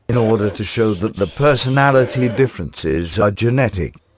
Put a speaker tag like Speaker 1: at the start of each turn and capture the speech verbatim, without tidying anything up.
Speaker 1: in order to show that the personality differences are genetic.